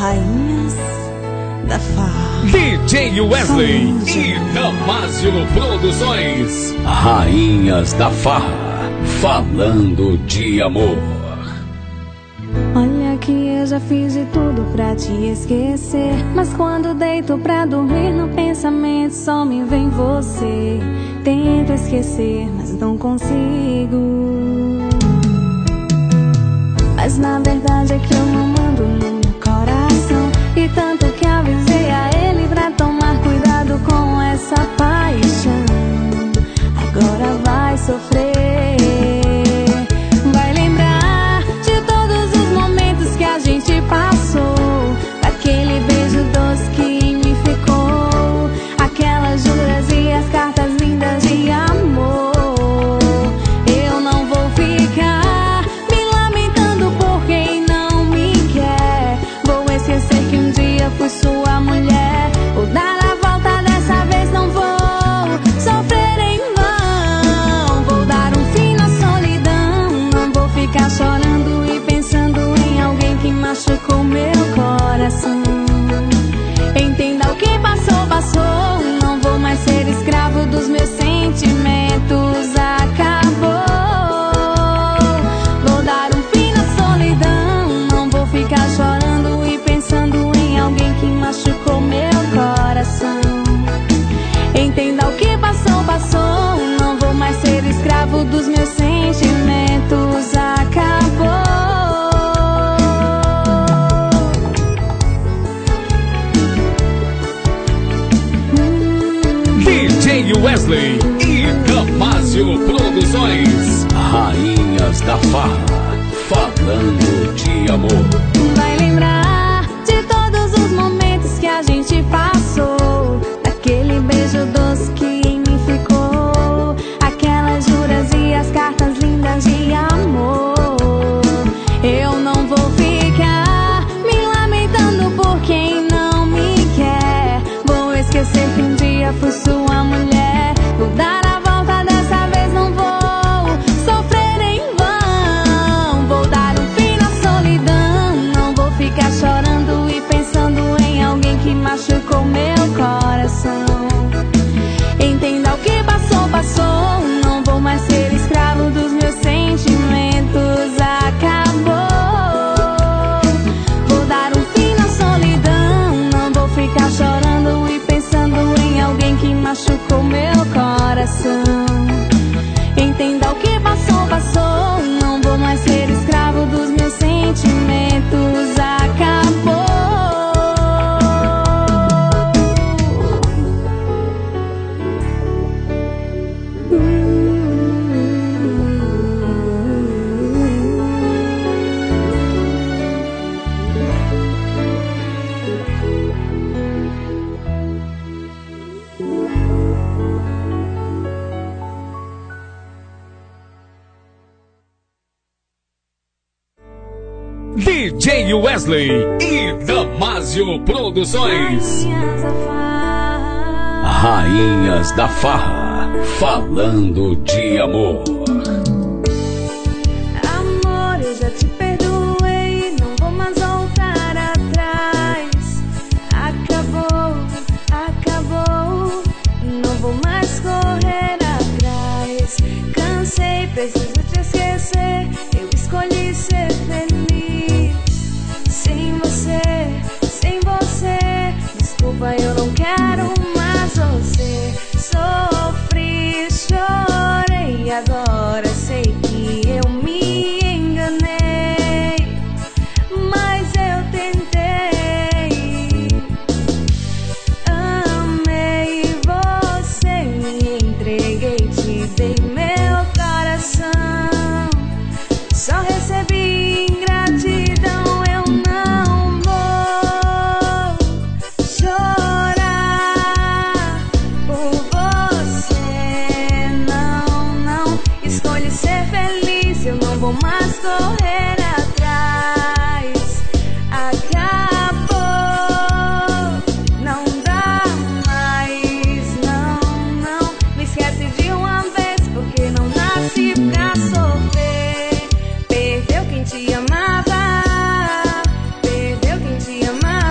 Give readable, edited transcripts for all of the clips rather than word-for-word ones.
Rainhas da Farra. DJ Wesley e Damásio Produções. Rainhas da Farra, falando de amor. Olha que eu já fiz de tudo pra te esquecer, mas quando deito pra dormir no pensamento só me vem você. Tento esquecer, mas não consigo. Mas na verdade é que eu não mando no meu coração, e tanto que avisei a ele pra tomar cuidado com essa paixão. Agora vai sofrer. Vai lembrar de todos os momentos que a gente passou, daquele beijo doce que me ficou, aquelas juras e as cartas lindas de amor. Eu não vou ficar me lamentando por quem não me quer. Vou esquecer que um dia fui sua mulher. Vou dar a volta, dessa vez não vou sofrer em vão. Vou dar um fim na solidão. Não vou ficar chorando e pensando em alguém que machucou meu coração. Entenda o que passou, passou. Não vou mais ser escravo dos meus sentimentos. Acabou. Vou dar um fim na solidão. Não vou ficar chorando e pensando em alguém que machucou meu coração. Entenda o que passou, passou. Não vou mais ser escravo dos meus sentimentos. Acabou. DJ Wesley e Damásio Produções. Rainhas da Farra, falando de amor. Vai lembrar de todos os momentos que a gente passou, daquele beijo doce que me ficou, aquelas juras e as cartas lindas de amor. Eu não vou ficar me lamentando por quem não me quer. Vou esquecer que um dia fui sua mulher. Vou dar a volta, dessa vez não vou sofrer em vão. Vou dar um fim na solidão. Não vou ficar chorando e pensando em alguém que machucou meu coração. Entenda o que passou, passou. Não vou mais ser escravo dos meus sentimentos. Acabou. Vou dar um fim na solidão. Não vou ficar chorando e pensando em alguém que machucou meu coração. Entenda o que passou, passou. Não vou mais ser escravo dos meus sentimentos. Acabou. DJ Wesley e Damásio Produções. Rainhas da Farra. Rainhas da Farra, falando de amor. Amor, eu já te perdoei, não vou mais voltar atrás. Acabou, acabou, não vou mais correr atrás. Cansei, preciso te esquecer, eu escolhi ser feliz. Sem você, desculpa, eu não quero mais você. Sofri, chorei, agora sei que eu me enganei, mas eu tentei. Amei você, me entreguei, te dei meu coração. Só recebi ingratidão, eu não vou chorar por você. Não, não, escolhi ser feliz, eu não vou mais correr atrás. Acabou, não dá mais, não, não. Me esquece de uma vez, porque não nasci pra sofrer. Perdeu quem te amava, perdeu quem te amava.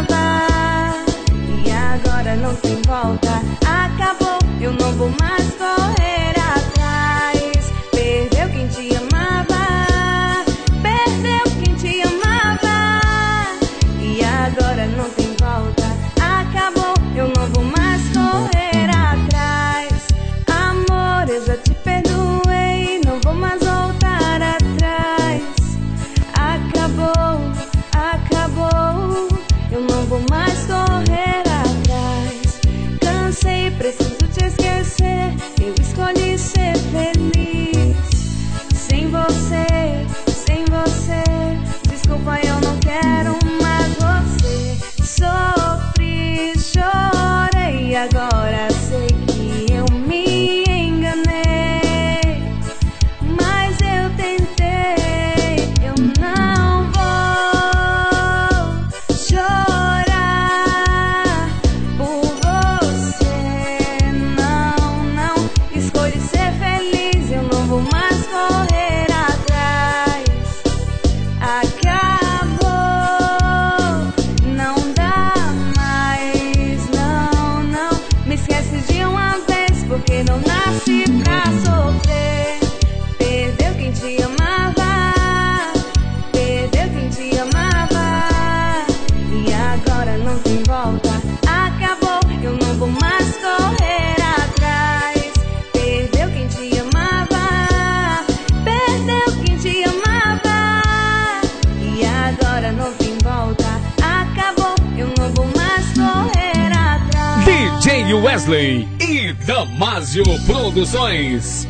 Wesley e Damásio Produções.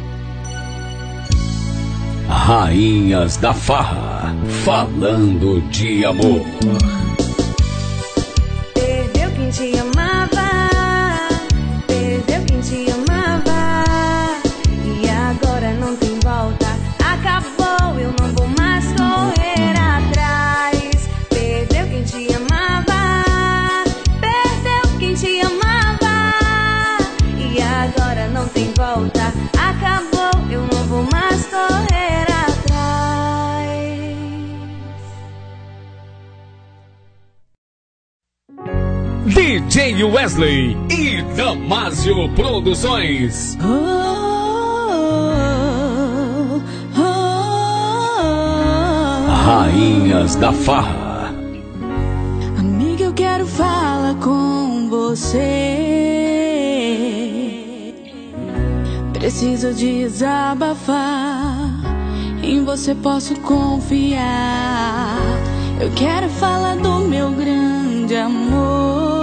Rainhas da Farra, falando de amor. Perdeu quem te amava, perdeu quem te amava, e agora não tem volta. Acabou, eu não vou mais correr atrás. Perdeu quem te amava, perdeu quem te amava, e agora não tem volta. Acabou, eu não vou mais correr atrás. DJ Wesley e Damásio Produções. Rainhas da Farra. Amiga, eu quero falar com você. Preciso desabafar. Em você posso confiar. Eu quero falar do meu grande amor.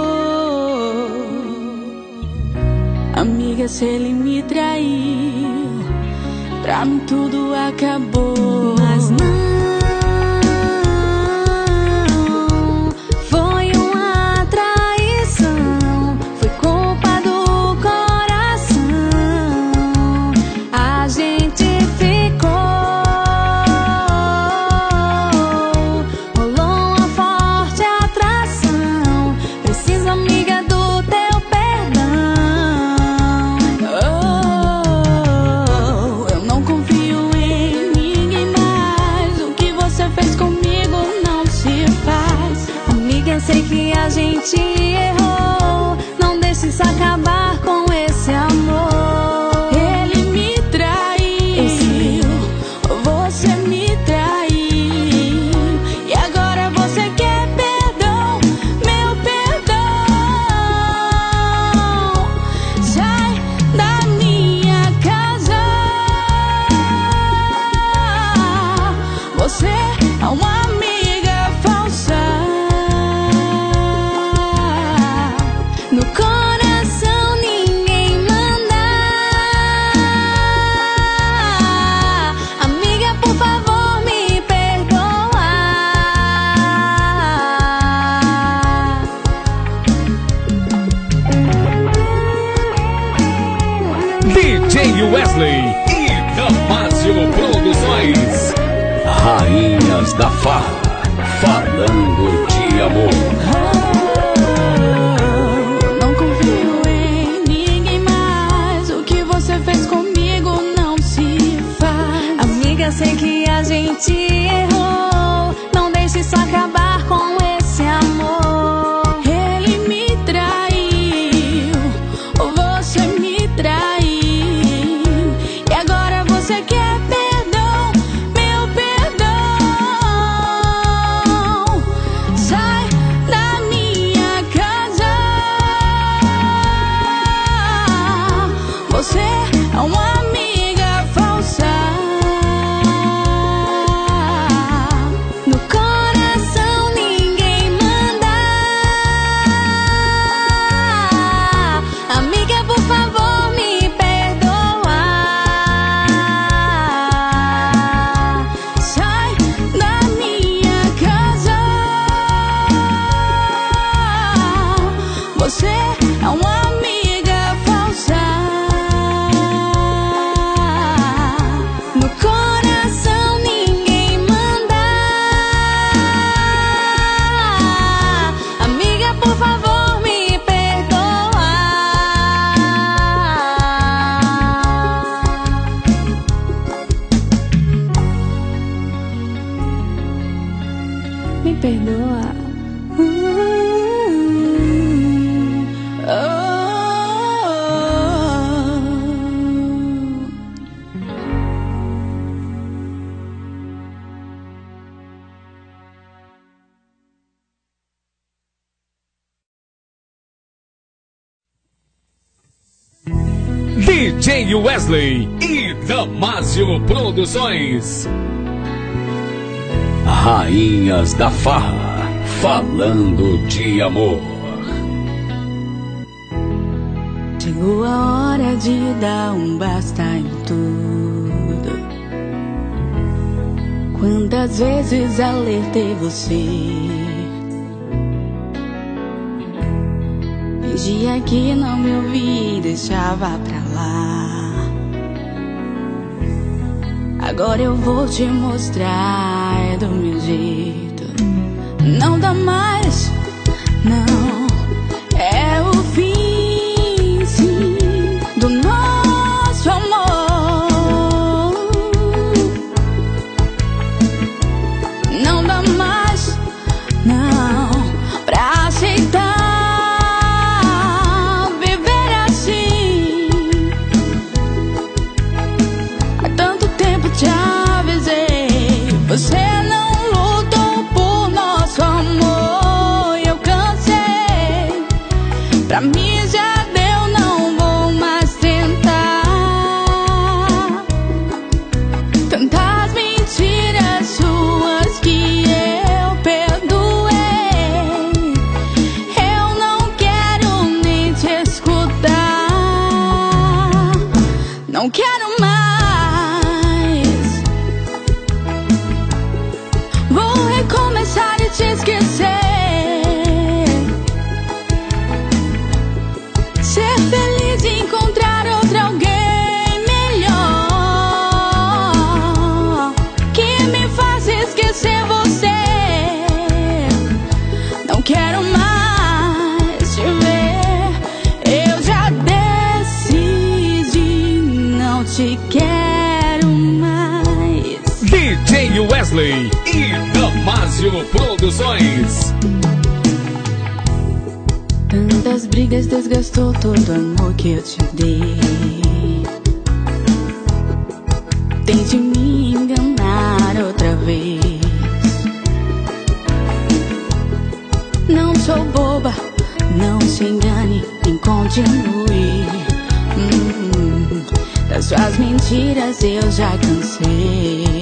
Amiga, se ele me traiu, pra mim tudo acabou. Mas não foi uma traição, foi culpa do coração. A gente ficou, rolou uma forte atração. Preciso, amiga, do teu perdão. Oh, eu não confio em ninguém mais. O que você fez comigo não se faz. Amiga, eu sei que a gente errou. Não deixe isso acabar com esse amor. Ele me traiu, você me traiu, e agora você quer perdão, meu perdão. Sai da minha casa. Você é uma amiga falsa. No coração ninguém manda. Amiga, por favor, me perdoa. DJ Wesley e Damásio Produções. Rainhas da Farra, falando de amor. Não confio em ninguém mais. O que você fez comigo não se faz. Amiga, sei que a gente errou. Não deixe isso acabar com esse amor. Ele me traiu, você me traiu, e agora você quer perdão, meu perdão. Sai da minha casa. Você é uma amiga falsa. No coração ninguém manda. Amiga, por favor, me perdoa. Sai da minha casa. Você é uma amiga falsa. No coração ninguém manda. Amiga, por favor, me perdoa. Me perdoa. DJ Wesley e Damásio Produções. Rainhas da Farra, falando de amor. Chegou a hora de dar um basta em tudo. Quantas vezes alertei você, fingia que não me ouvia e deixava pra lá. Agora eu vou te mostrar, é do meu jeito. Não dá mais, não. É o fim, sim, do nosso amor. Não dá mais, não, pra aceitar viver assim. Há tanto tempo te avisei, você não lutou por nosso amor. Eu cansei, pra mim já deu, não vou mais tentar. Tantas mentiras suas que eu perdoei, eu não quero nem te escutar. Não quero mais. Vou recomeçar e te esquecer. Ser feliz e encontrar outro alguém melhor, que me faz esquecer você. Não quero mais te ver. Eu já decidi, não te quero mais. DJ Wesley e Damásio Produções. Tantas brigas desgastou todo o amor que eu te dei. Tente me enganar outra vez. Não sou boba, não se engane, nem continue. Das suas mentiras eu já cansei.